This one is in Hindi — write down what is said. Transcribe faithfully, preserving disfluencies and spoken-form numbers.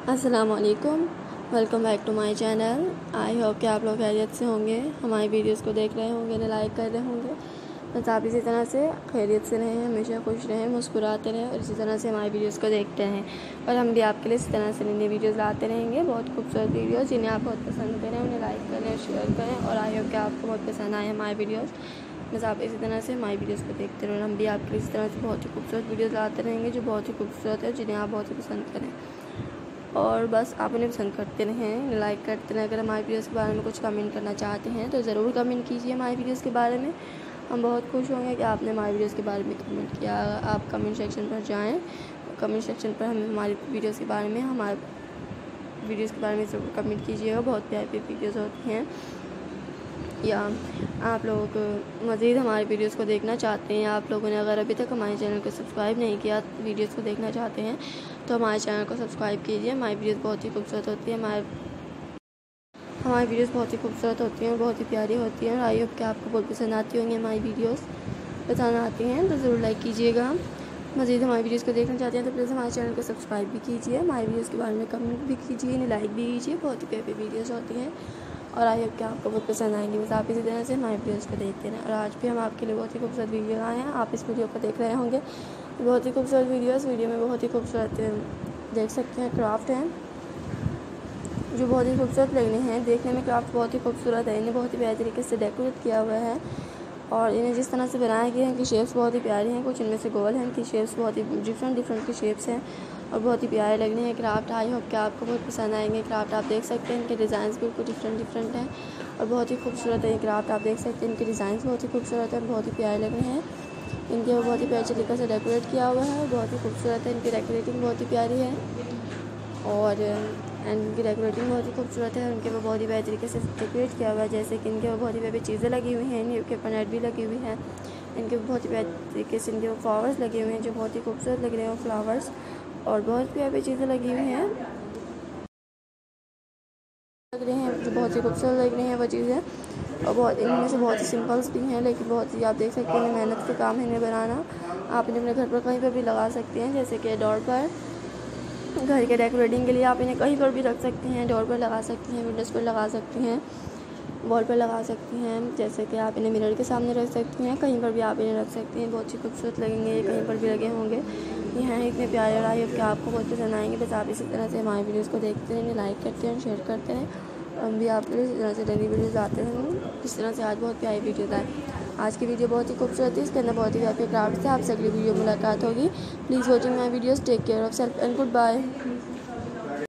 अस्सलामुअलैकुम, welcome back to my channel. I hope कि आप लोग खैरियत से होंगे, हमारी वीडियोस को देख रहे होंगे, ने लाइक कर रहे होंगे। बस आप इसी तरह से खैरियत से रहें, हमेशा खुश रहें, मुस्कुराते रहें और इसी तरह से हमारी वीडियोस को देखते हैं। और हम भी आपके लिए इसी तरह से नई नई वीडियोज़ लाते रहेंगे, बहुत खूबसूरत वीडियोज़ जिन्हें आप बहुत पसंद करें, उन्हें लाइक करें, शेयर करें। और आई होप कि आपको बहुत पसंद आए हमारी वीडियोज़। बस आप इसी तरह से हमारी वीडियोज़ को देखते रहें, हम भी आपके लिए इसी तरह से बहुत ही खूबसूरत वीडियोज़ लाते रहेंगे जो बहुत ही खूबसूरत है, जिन्हें आप बहुत ही पसंद करें। और बस आप उन्हें पसंद करते रहें, लाइक करते रहें। अगर हमारी वीडियोज़ के बारे में कुछ कमेंट करना चाहते हैं तो ज़रूर कमेंट कीजिए हमारी वीडियोज़ के बारे में। हम बहुत खुश होंगे कि आपने हमारी वीडियोज़ के बारे में कमेंट किया। आप कमेंट सेक्शन पर जाएं, कमेंट सेक्शन पर हमें हमारी वीडियोज़ के बारे में हमारे वीडियोज़ के बारे में ज़रूर कमेंट कीजिएगा। बहुत प्यारी प्यारी वीडियोज़ होती हैं। या आप लोग मज़ीद हमारी वीडियोज़ को देखना चाहते हैं, आप लोगों ने अगर अभी तक हमारे चैनल को सब्सक्राइब नहीं किया, वीडियोज़ को देखना चाहते हैं तो हमारे चैनल को सब्सक्राइब कीजिए। हमारी वीडियोज़ बहुत ही खूबसूरत होती है, हमारे हमारी वीडियोज़ बहुत ही खूबसूरत होती हैं, बहुत ही प्यारी होती हैं। और आई होप कि आपको बहुत पसंद आती होंगी हमारी वीडियोज़। पसंद आती हैं तो ज़रूर लाइक कीजिएगा। मज़ीद हमारी वीडियोज़ को देखना चाहते हैं तो प्लीज़ हमारे चैनल को सब्सक्राइब भी कीजिए, हमारी वीडियोज़ के बारे में कमेंट भी कीजिए, इन्हें लाइक भी कीजिए। बहुत ही प्यारी वीडियोज़ होती हैं और आई होप कि आपको बहुत पसंद आएंगी। बस आप इसी तरह से हमारी वीडियोज़ को देखते रहें। और आज भी हम आपके लिए बहुत ही खूबसूरत वीडियो आए हैं, आप इस वीडियो को देख रहे होंगे। बहुत ही खूबसूरत वीडियोज़, वीडियो में बहुत ही खूबसूरत देख सकते हैं क्राफ्ट हैं जो बहुत ही खूबसूरत लग रहे हैं। देखने में क्राफ्ट बहुत ही खूबसूरत है, इन्हें बहुत ही प्यारे तरीके से डेकोरेट किया हुआ है और इन्हें जिस तरह से बनाया गया है, इनकी शेप्स बहुत ही प्यारी हैं। कुछ इनमें से गोल हैं, इनकी शेप्स बहुत ही डिफरेंट डिफरेंट की शेप्स हैं और बहुत ही प्यारे लग रहे हैं क्राफ्ट। आई होप कि आपको बहुत पसंद आएंगे क्राफ्ट। आप देख सकते हैं इनके डिज़ाइंस बिल्कुल डिफरेंट डिफरेंट हैं और बहुत ही खूबसूरत है क्राफ्ट। आप देख सकते हैं इनके डिज़ाइंस बहुत ही खूबसूरत हैं, बहुत ही प्यारे लग रहे हैं। इनके बहुत ही प्यारे तरीके से डेकोरेट किया हुआ है, बहुत ही खूबसूरत है। इनकी डेकोरेटिंग बहुत ही प्यारी है और एंड इनकी डेकोरेटिंग बहुत ही खूबसूरत है। उनके वो बहुत ही प्यारे तरीके से डेकोरेट किया हुआ है, जैसे कि इनके वो बहुत ही प्यारी चीज़ें लगी हुई हैं, इनके ऊपर नेट भी लगी हुई है। इनके बहुत ही प्यारे तरीके से इनके वो फ्लावर्स लगे हुए हैं जो बहुत ही खूबसूरत लग रहे हैं वो फ्लावर्स, और बहुत प्यारी चीज़ें लगी हुई हैं लग रहे हैं जो बहुत ही खूबसूरत लग रही हैं वो चीज़ें। और बहुत इनमें से बहुत ही सिंपल्स भी हैं, लेकिन बहुत ही आप देख सकते हैं मेहनत का काम है इन्हें बनाना। आप इन्हें अपने घर पर कहीं पर भी लगा सकते हैं, जैसे कि डोर पर, घर के डेकोरेटिंग के लिए आप इन्हें कहीं पर भी रख सकती हैं। डोर पर लगा सकती हैं, विंडोज़ पर लगा सकती हैं, वॉल पर लगा सकती हैं। जैसे कि आप इन्हें मिरर के सामने रख सकती हैं, कहीं पर भी आप इन्हें रख सकती हैं। बहुत ही खूबसूरत लगेंगे, ये कहीं पर भी लगे होंगे। ये हैं इतने प्यारे और आई होप कि आपको बहुत पसंद आएंगे। बस आप इसी तरह से हमारी वीडियोज़ को देखते हैं, लाइक करते हैं, शेयर करते हैं। हम भी आपके लिए इसी तरह से डेली वीडियोज़ आते हैं। इस तरह से आज बहुत प्यारी वीडियोज़ आए। आज की वीडियो बहुत ही खूबसूरत थी, इसके अंदर बहुत ही प्यारे क्राफ्ट थे। आपसे अगली वीडियो मुलाकात होगी। Please watching my videos, take care of self and good bye.